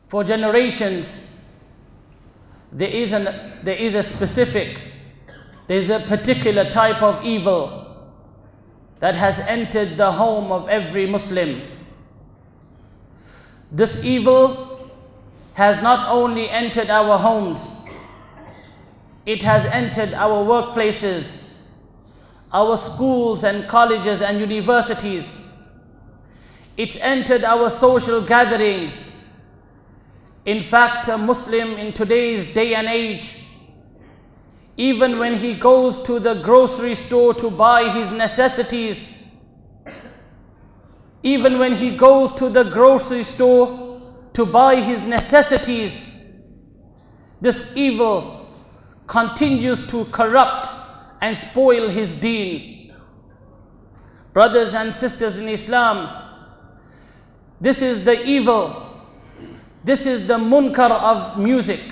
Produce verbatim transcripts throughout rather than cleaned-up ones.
for generations, there is, an, there is a specific, there is a particular type of evil that has entered the home of every Muslim. This evil has not only entered our homes, it has entered our workplaces, our schools and colleges and universities. It's entered our social gatherings. In fact, a Muslim in today's day and age, even when he goes to the grocery store to buy his necessities, even when he goes to the grocery store to buy his necessities, this evil continues to corrupt and spoil his deen. Brothers and sisters in Islam, this is the evil. This is the munkar of music.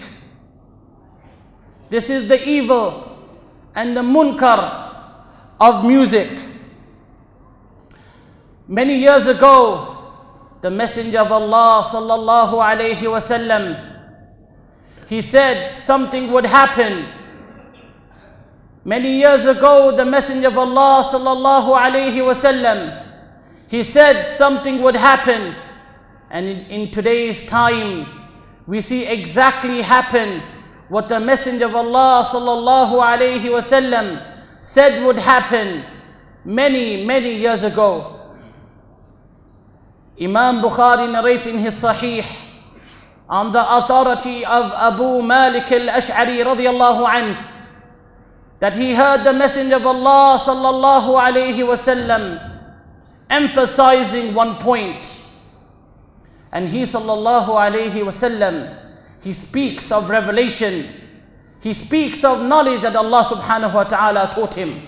This is the evil and the munkar of music. Many years ago, the Messenger of Allah sallallahu alayhi wasallam, he said something would happen. Many years ago, the Messenger of Allah sallallahu alayhi wasallam, he said something would happen. And in, in today's time, we see exactly happen what the Messenger of Allah sallallahu alayhi wasallam said would happen many, many years ago. Imam Bukhari narrates in his Sahih on the authority of Abu Malik al-Ash'ari radiyallahu anhu that he heard the Messenger of Allah sallallahu alayhi wasallam emphasizing one point. And he sallallahu alayhi wasallam, he speaks of revelation. He speaks of knowledge that Allah subhanahu wa ta'ala taught him.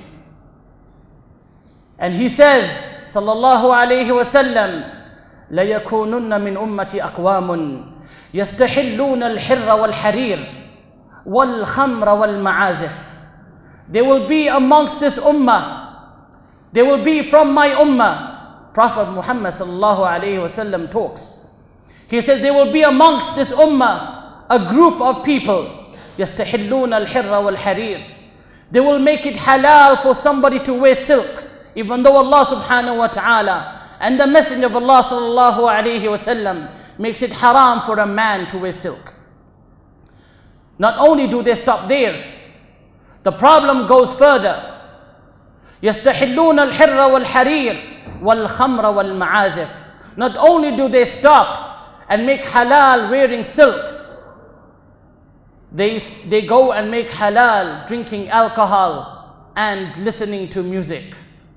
And he says, sallallahu alayhi wasallam, لَيَكُونُنَّ مِنْ أُمَّةِ أَقْوَامٌ يَسْتَحِلُّونَ الْحِرَّ وَالْحَرِيرَ وَالْخَمْرَ وَالْمَعَازِفِ. There will be amongst this ummah, there will be from my ummah. Prophet Muhammad sallallahu alayhi wasallam talks. He says there will be amongst this ummah a group of people, يَسْتَحِلُّونَ الْحِرَّ وَالْحَرِيرَ. They will make it halal for somebody to wear silk, even though Allah subhanahu wa ta'ala and the Messenger of Allah sallallahu alayhi wasallam makes it haram for a man to wear silk. Not only do they stop there, the problem goes further. يَسْتَحِلُّونَ الْحِرَّ وَالْحَرِيرَ وَالْخَمْرَ وَالْمَعَازِفِ. Not only do they stop and make halal wearing silk, they, they go and make halal drinking alcohol and listening to music.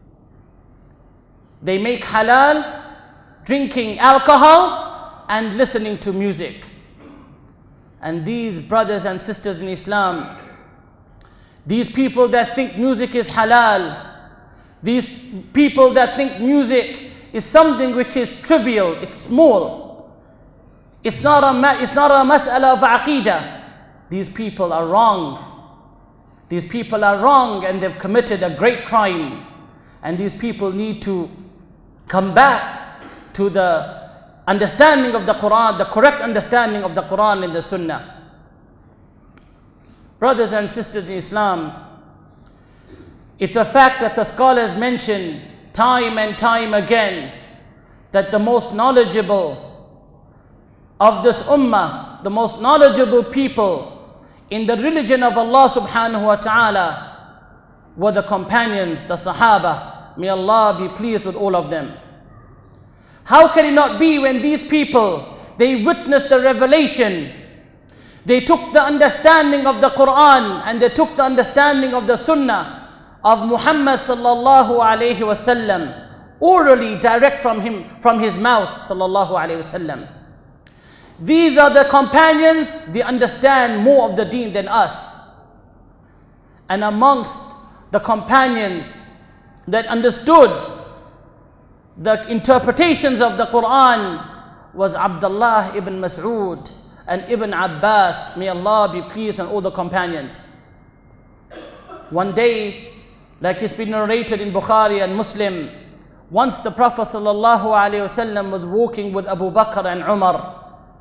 They make halal drinking alcohol and listening to music. And these brothers and sisters in Islam, these people that think music is halal, these people that think music is something which is trivial, it's small, it's not a, it's not a mas'ala of aqidah, these people are wrong. These people are wrong and they've committed a great crime. And these people need to come back to the understanding of the Quran, the correct understanding of the Quran and the Sunnah. Brothers and sisters in Islam, it's a fact that the scholars mention time and time again that the most knowledgeable of this ummah, the most knowledgeable people in the religion of Allah subhanahu wa ta'ala were the companions, the Sahaba. May Allah be pleased with all of them. How can it not be when these people, they witnessed the revelation, they took the understanding of the Quran and they took the understanding of the Sunnah of Muhammad sallallahu alayhi wasallam orally, direct from him, from his mouth sallallahu alayhi wasallam. These are the companions, they understand more of the deen than us. And amongst the companions that understood the interpretations of the Quran was Abdullah ibn Mas'ud and Ibn Abbas. May Allah be pleased on all the companions. One day, like it's been narrated in Bukhari and Muslim, once the Prophet sallallahu alaihi wasallam was walking with Abu Bakr and Umar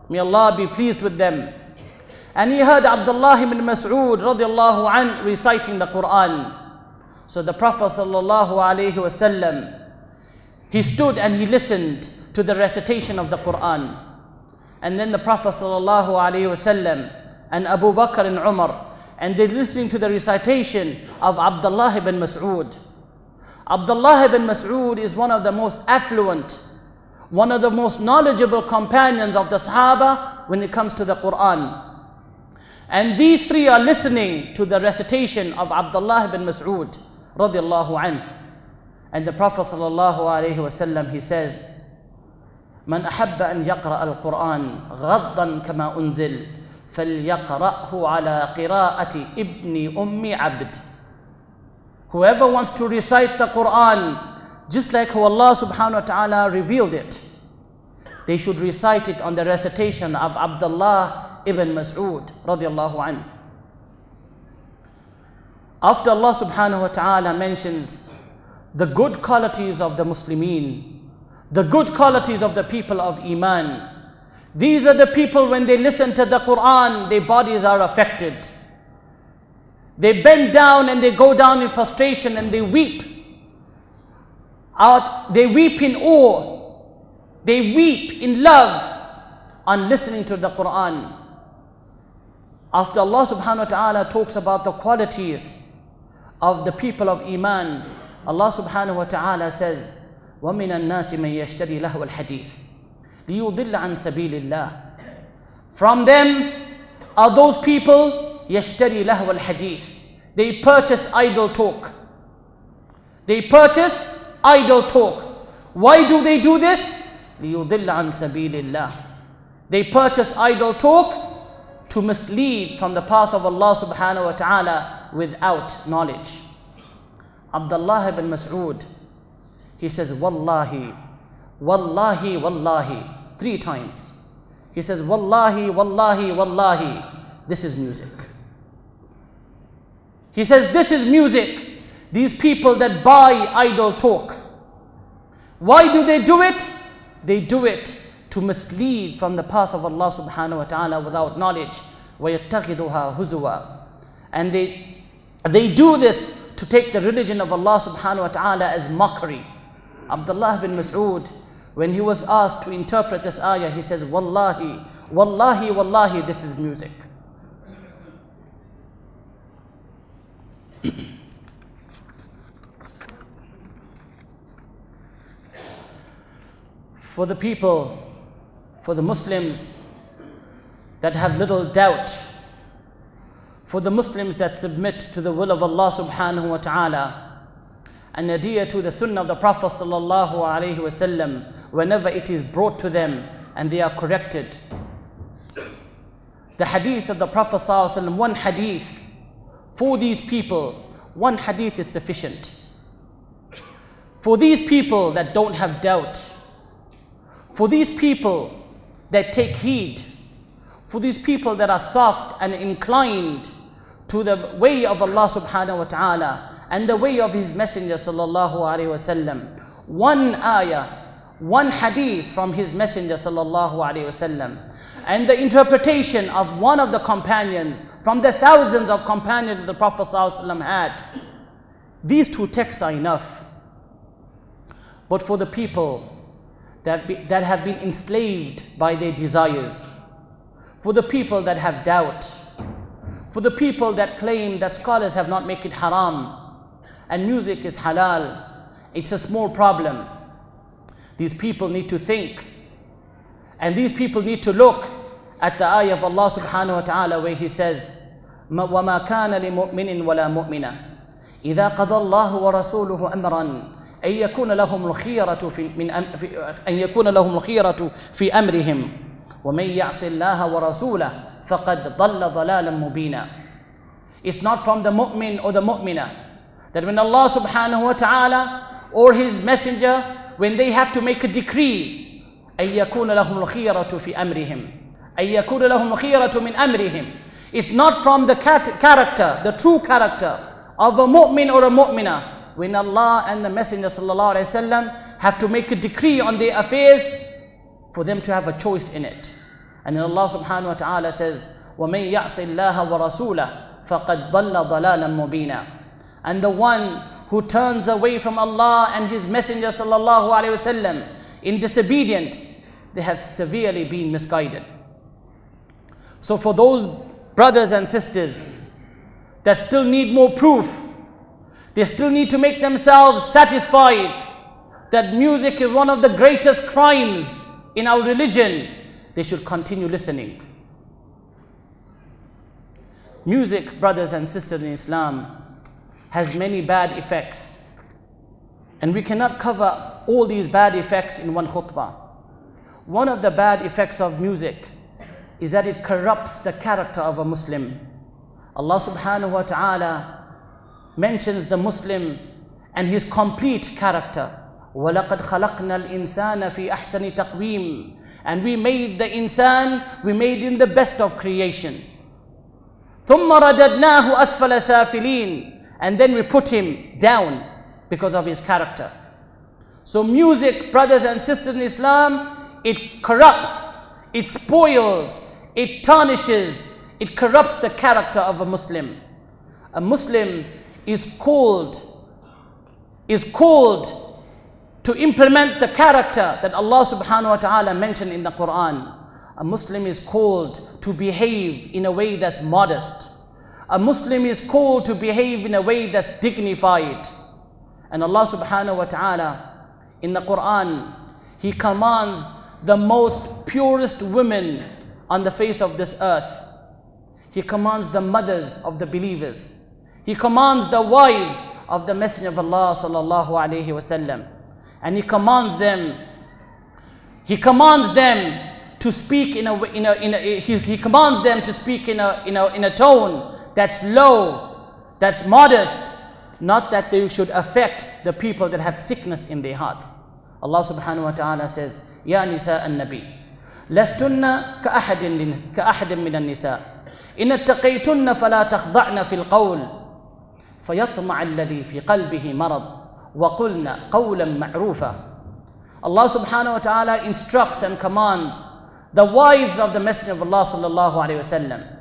May Allah be pleased with them. And he heard Abdullah ibn Mas'ud radiallahu anh reciting the Quran. So the Prophet sallallahu alayhi wasallam, he stood and he listened to the recitation of the Quran. And then the Prophet sallallahu alayhi wasallam and Abu Bakr and Umar, and they're listening to the recitation of Abdullah ibn Mas'ud. Abdullah ibn Mas'ud is one of the most affluent, one of the most knowledgeable companions of the Sahaba when it comes to the Quran. And these three are listening to the recitation of Abdullah ibn Mas'ud radiallahu anhu. And the Prophet sallallahu alayhi wasallam, he says, "Man ahabba an yaqra al-Quran ghaddan kama unzil, فَلْيَقْرَأْهُ عَلَى قِرَاءَةِ ibni ummi abd." Whoever wants to recite the Quran just like how Allah subhanahu wa ta'ala revealed it, they should recite it on the recitation of Abdullah ibn Mas'ud radiallahu anhu. After Allah subhanahu wa ta'ala mentions the good qualities of the Muslimin, the good qualities of the people of Iman, these are the people, when they listen to the Quran, their bodies are affected. They bend down and they go down in prostration and they weep. Out, they weep in awe. They weep in love on listening to the Quran. After Allah subhanahu wa ta'ala talks about the qualities of the people of Iman, Allah subhanahu wa ta'ala says, وَمِنَ النَّاسِ مَنْ يَشْتَرِي لَهْوَ الْحَدِيثِ لِيُضِلَّ عَنْ سَبِيلِ اللَّهِ. From them are those people, يَشْتَرِي لَهْوَ الْحَدِيثِ. They purchase idle talk. They purchase idle talk. Why do they do this? لِيُضِلَّ عَنْ سَبِيلِ اللَّهِ. They purchase idle talk to mislead from the path of Allah subhanahu wa ta'ala without knowledge. Abdullah ibn Mas'ud, he says, Wallahi, Wallahi, Wallahi, three times. He says, Wallahi, Wallahi, Wallahi, this is music. He says, this is music. These people that buy idle talk. Why do they do it? They do it to mislead from the path of Allah subhanahu wa ta'ala without knowledge. وَيَتَّخِذُهَا هُزُوًا. And they, they do this to take the religion of Allah subhanahu wa ta'ala as mockery. Abdullah bin Mas'ud, when he was asked to interpret this ayah, he says, Wallahi, Wallahi, Wallahi, this is music. For the people, for the Muslims that have little doubt, for the Muslims that submit to the will of Allah subhanahu wa ta'ala and adhere to the sunnah of the Prophet sallallahu alaihi wasallam whenever it is brought to them and they are corrected. The hadith of the Prophet sallallahu alaihi wasallam, one hadith for these people, one hadith is sufficient. For these people that don't have doubt, for these people that take heed, for these people that are soft and inclined to the way of Allah subhanahu wa ta'ala and the way of His Messenger sallallahu alayhi wa sallam. One ayah, one hadith from His Messenger sallallahu alayhi wa sallam, and the interpretation of one of the companions from the thousands of companions that the Prophet sallallahu alayhi wa sallam had. These two texts are enough. But for the people that, be, that have been enslaved by their desires, for the people that have doubt, for the people that claim that scholars have not made it haram and music is halal, it's a small problem. These people need to think, and these people need to look at the ayah of Allah subhanahu wa ta'ala where He says, وَمَا كَانَ لِمُؤْمِنٍ وَلَا مُؤْمِنَةٍ إِذَا قَضَى اللَّهُ وَرَسُولُهُ أَمْرًا أن يكون لهم الخيرة في من أن يكون لهم الخيرة في أمرهم ومن يعص الله ورسوله فقد ضل ضلالا مبينا. It's not from the mu'min or the mu'mina that when Allah subhanahu wa ta'ala or His Messenger, when they have to make a decree, أن يكون لهم الخيرة في أمرهم أن يكون لهم الخيرة من أمرهم. It's not from the character, the true character of a mu'min or a mu'mina. When Allah and the Messenger sallallahu alaihi wasallam have to make a decree on their affairs, for them to have a choice in it. And then Allah subhanahu wa ta'ala says, وَمَنْ يَعْصِ اللَّهَ وَرَسُولَهُ فَقَدْ ضَلَّ ضَلَالًا مُبِينًا. And the one who turns away from Allah and His Messenger sallallahu alayhi wasallam in disobedience, they have severely been misguided. So for those brothers and sisters that still need more proof, they still need to make themselves satisfied that music is one of the greatest crimes in our religion, they should continue listening. Music, brothers and sisters in Islam, has many bad effects. And we cannot cover all these bad effects in one khutbah. One of the bad effects of music is that it corrupts the character of a Muslim. Allah subhanahu wa ta'ala mentions the Muslim and his complete character. وَلَقَدْ خَلَقْنَا الْإِنسَانَ فِي أَحْسَنِ تَقْوِيمٍ. And we made the insan, we made him the best of creation. ثُمَّ رَدَدْنَاهُ أَسْفَلَ سَافِلِينَ. And then we put him down because of his character. So music, brothers and sisters in Islam, it corrupts, it spoils, it tarnishes, it corrupts the character of a Muslim. A Muslim is called, is called to implement the character that Allah subhanahu wa ta'ala mentioned in the Quran. A Muslim is called to behave in a way that's modest. A Muslim is called to behave in a way that's dignified. And Allah subhanahu wa ta'ala in the Quran, He commands the most purest women on the face of this earth. He commands the mothers of the believers. He commands the wives of the Messenger of Allah sallallahu alayhi wasallam. And He commands them, He commands them to speak in a, in a, in a he, he commands them to speak in a, in a, in a tone that's low, that's modest, not that they should affect the people that have sickness in their hearts. Allah subhanahu wa ta'ala says, Ya nisa an-nabi, lastunna ka'ahadin ka'ahadin min an-nisa, in attaqaytunna fala takhda'na fil qawl, fayatma'a alladhi fi qalbihi marad, wa qulna qawlan ma'rufa. Allah subhanahu wa ta'ala instructs and commands the wives of the Messenger of Allah sallallahu alayhi wa sallam,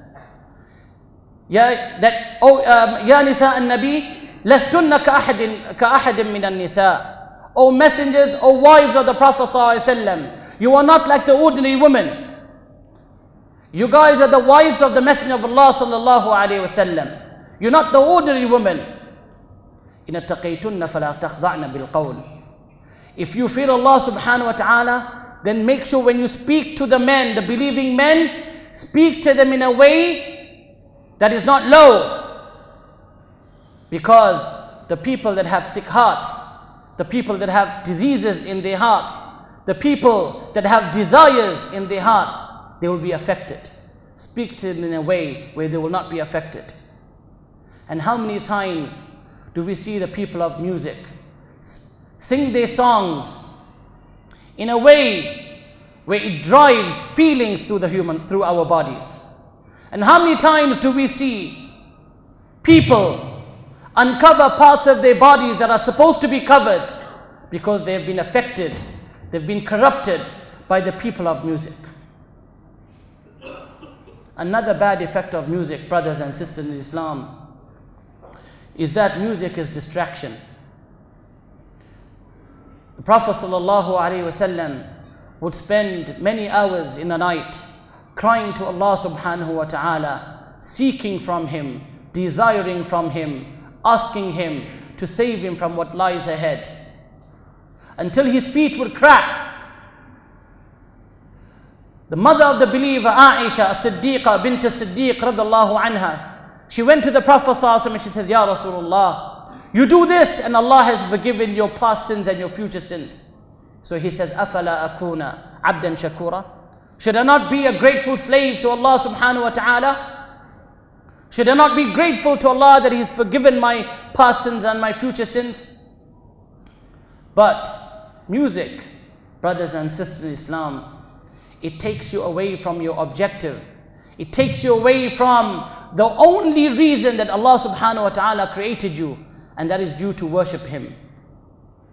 Ya, that, oh, um, Ya nisa an-nabi, lastunna ka'ahadin ka'ahadin min an-nisa. O messengers, O wives of the Prophet sallallahu alayhi wa sallam, you are not like the ordinary women. You guys are the wives of the Messenger of Allah sallallahu alayhi wa sallam. You're not the ordinary women. In attaqaytunna fala takhda'na bil qawl. If you fear Allah subhanahu wa ta'ala, then make sure when you speak to the men, the believing men, speak to them in a way that is not low. Because the people that have sick hearts, the people that have diseases in their hearts, the people that have desires in their hearts, they will be affected. Speak to them in a way where they will not be affected. And how many times do we see the people of music sing their songs in a way where it drives feelings through the human, through our bodies? And how many times do we see people uncover parts of their bodies that are supposed to be covered because they have been affected, they've been corrupted by the people of music? Another bad effect of music, brothers and sisters in Islam, is that music is distraction. The Prophet sallallahu alaihi wasallam would spend many hours in the night crying to Allah subhanahu wa ta'ala, seeking from Him, desiring from Him, asking Him to save him from what lies ahead, until his feet would crack. The mother of the believer, Aisha as-Siddiqa bint as-Siddiq radallahu anha, she went to the Prophet sallallahu alaihi wasallam and she says, Ya Rasulullah, you do this and Allah has forgiven your past sins and your future sins. So he says, Afala akuna abdan shakura? Should I not be a grateful slave to Allah subhanahu wa ta'ala? Should I not be grateful to Allah that He's forgiven my past sins and my future sins? But music, brothers and sisters in Islam, it takes you away from your objective. It takes you away from the only reason that Allah subhanahu wa ta'ala created you, and that is due to worship Him.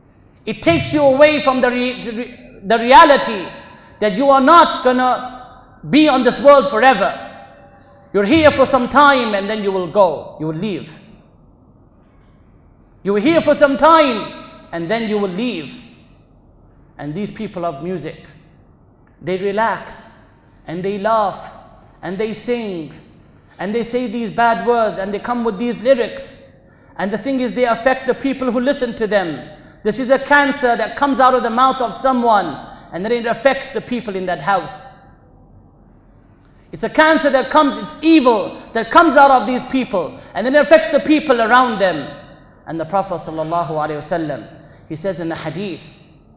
It takes you away from the, re the reality that you are not gonna be on this world forever. You're here for some time and then you will go, you will leave. You were here for some time and then you will leave. And these people of music, they relax and they laugh and they sing and they say these bad words and they come with these lyrics. And the thing is, they affect the people who listen to them. This is a cancer that comes out of the mouth of someone and then it affects the people in that house. It's a cancer that comes, it's evil that comes out of these people and then it affects the people around them. And the Prophet sallallahu alaihi wasallam, he says in the hadith,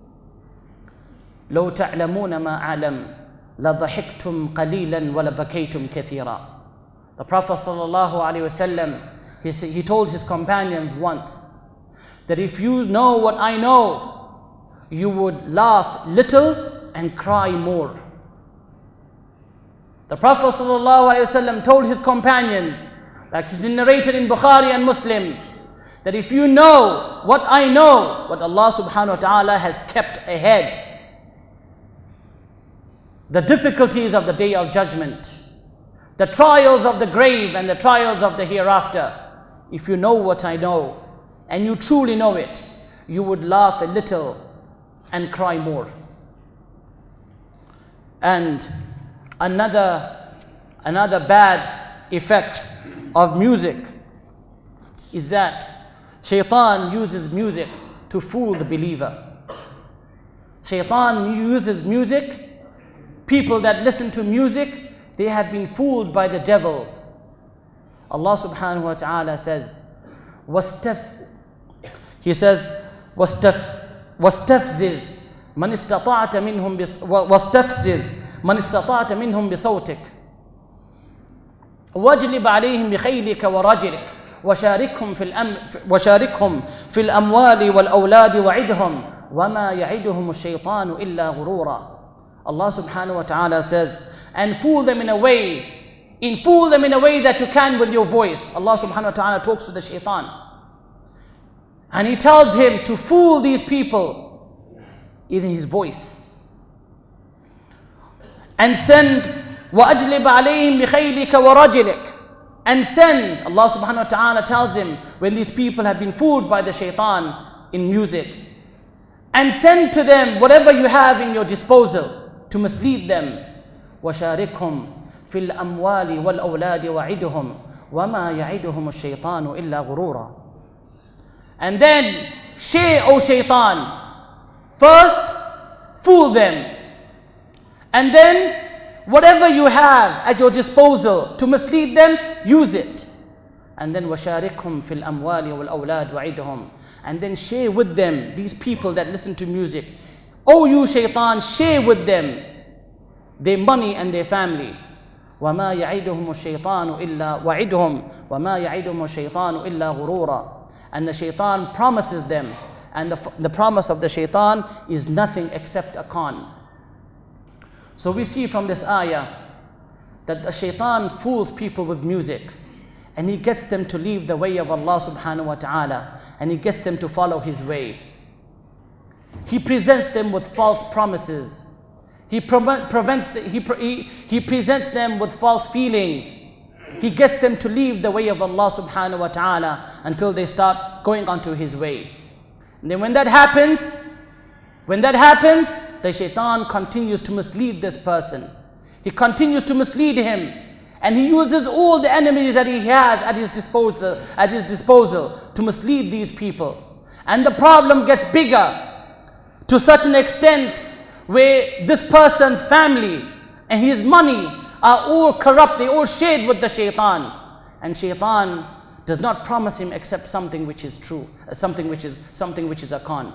لو تعلمون ما أعلم لضحكتم قليلا ولبكيتم كثيرا. The Prophet sallallahu alaihi wasallam, he, he told his companions once that if you know what I know, you would laugh little and cry more. The Prophet ﷺ told his companions, like it's been narrated in Bukhari and Muslim, that if you know what I know, what Allah subhanahu wa ta'ala has kept ahead, the difficulties of the day of judgment, the trials of the grave and the trials of the hereafter, if you know what I know, and you truly know it, you would laugh a little and cry more. And Another, another bad effect of music is that Shaitan uses music to fool the believer. Shaitan uses music. People that listen to music, they have been fooled by the devil. Allah subhanahu wa ta'ala says, وَاسْتَفْ He says, وَاسْتَفْ وَاسْتَفْزِزْ مَنِ اسْتَطَعْتَ مِنْهُمْ وَاسْتَفْزِزْ من استطعت منهم بصوتك واجلب عليهم بخيلك ورجلك وشاركهم في الأم وشاركهم في الأموال والأولاد وعدهم وما يعدهم الشيطان إلا غرورا. Allah subhanahu wa ta'ala says, and fool them in a way, in fool them in a way that you can with your voice. Allah subhanahu wa ta'ala talks to the shaitan and he tells him to fool these people in his voice. And send وَأَجْلِبْ عَلَيْهِمْ بِخَيْلِكَ وَرَجِلِكَ. And send, Allah subhanahu wa ta'ala tells him when these people have been fooled by the shaitan in music, and send to them whatever you have in your disposal to mislead them. وَشَارِكْهُمْ فِي الْأَمْوَالِ وَالْأَوْلَادِ وَعِدُهُمْ وَمَا يَعِدُهُمُ الشَّيْطَانُ إِلَّا غُرُورًا. And then share, O shaitan, first fool them, and then whatever you have at your disposal to mislead them, use it. And then وَشَارِكْهُمْ فِي الْأَمْوَالِ وَالْأَوْلَادِ وَعِدْهُمْ. And then share with them, these people that listen to music. Oh, you shaitan, share with them their money and their family. وَمَا يَعِدُهُمُ الشَّيْطَانُ إِلَّا وَعِدْهُمْ وَمَا يَعِدُهُمُ الشَّيْطَانُ إِلَّا غُرُورًا. And the shaitan promises them, and the, the promise of the shaitan is nothing except a con. So we see from this ayah that the shaitan fools people with music and he gets them to leave the way of Allah subhanahu wa ta'ala and he gets them to follow his way. He presents them with false promises. He, pre prevents the, he, pre he, he presents them with false feelings. He gets them to leave the way of Allah subhanahu wa ta'ala until they start going onto his way. And then when that happens, when that happens, the shaitan continues to mislead this person. He continues to mislead him, and he uses all the enemies that he has at his disposal, at his disposal to mislead these people. And the problem gets bigger to such an extent where this person's family and his money are all corrupt, they all shared with the shaitan. And shaitan does not promise him except something which is true, something which is something which is a con.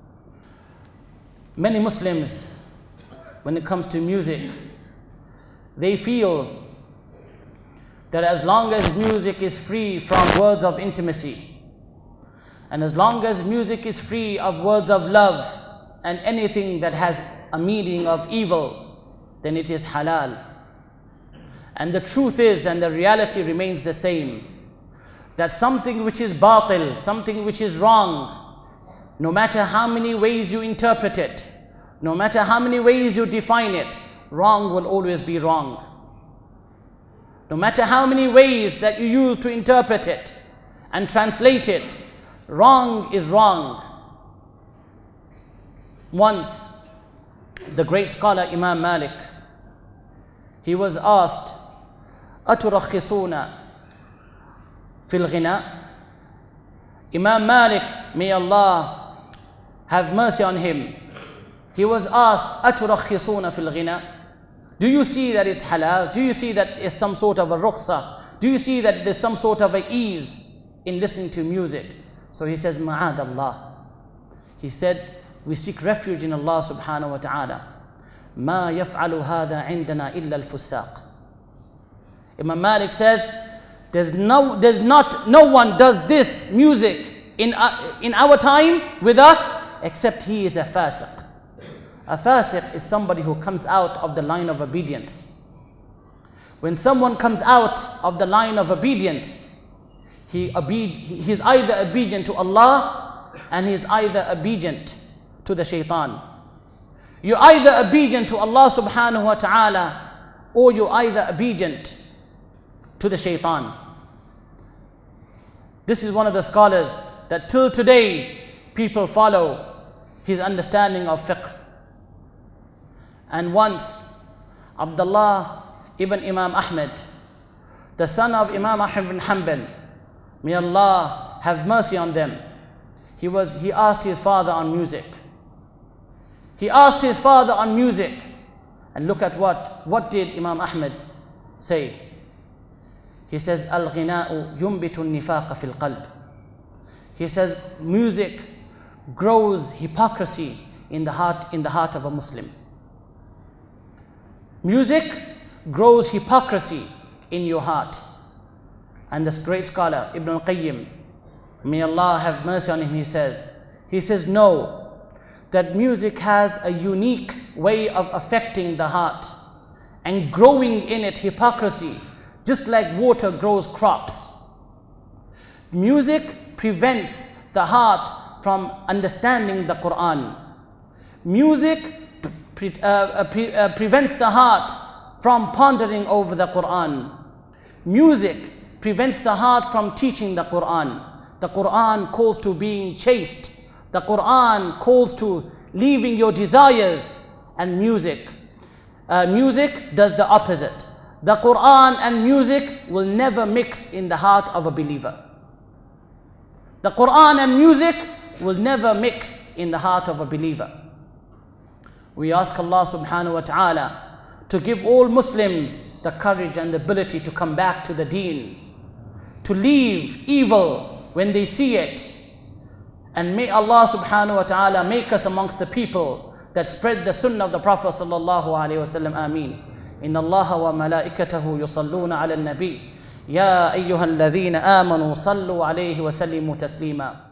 Many Muslims, when it comes to music, they feel that as long as music is free from words of intimacy, and as long as music is free of words of love and anything that has a meaning of evil, then it is halal. And the truth is, and the reality remains the same, that something which is batil, something which is wrong, no matter how many ways you interpret it, no matter how many ways you define it, wrong will always be wrong. No matter how many ways that you use to interpret it and translate it, wrong is wrong. Once, the great scholar Imam Malik, he was asked, أَتُرَخِّصُونَ فِي الْغِنَى? Imam Malik, may Allah have mercy on him, he was asked, أَتُرَخِّصُونَ فِي الْغِنَى? Do you see that it's halal? Do you see that it's some sort of a rukhsa? Do you see that there's some sort of a ease in listening to music? So he says, Ma'ad Allah. He said, we seek refuge in Allah subhanahu wa ta'ala. Ma yaf'alu hadha indana illa al-fusaq. Imam Malik says, there's no, there's not, no one does this music in, uh, in our time with us except he is a fasiq. A fasiq is somebody who comes out of the line of obedience. When someone comes out of the line of obedience, he obede, he is either obedient to Allah and he is either obedient to the shaitan. You're either obedient to Allah subhanahu wa ta'ala or you're either obedient to the shaitan. This is one of the scholars that till today people follow his understanding of fiqh. And once Abdullah ibn Imam Ahmed, the son of Imam Ahmed ibn Hanbal, may Allah have mercy on them, he was he asked his father on music. He asked his father on music, and look at what what did Imam Ahmed say? He says, Al-ghina'u yumbitu nifaqa fil qalb. He says, music grows hypocrisy in the heart in the heart of a Muslim. Music grows hypocrisy in your heart. And this great scholar, Ibn al-Qayyim, may Allah have mercy on him, he says, he says, no, that music has a unique way of affecting the heart and growing in it hypocrisy, just like water grows crops. Music prevents the heart from understanding the Quran. Music pre uh, pre uh, prevents the heart from pondering over the Quran. Music prevents the heart from teaching the Quran. The Quran calls to being chaste. The Quran calls to leaving your desires, and music. Uh, music does the opposite. The Quran and music will never mix in the heart of a believer. The Quran and music will never mix in the heart of a believer. We ask Allah subhanahu wa ta'ala to give all Muslims the courage and the ability to come back to the deen, to leave evil when they see it. And may Allah subhanahu wa ta'ala make us amongst the people that spread the sunnah of the Prophet sallallahu alayhi wa sallam. Ameen. Inna Allaha wa malaikatahu yusalluna ala al-nabi. Ya ayyuha alladhina amanu sallu alayhi wa sallimu taslima.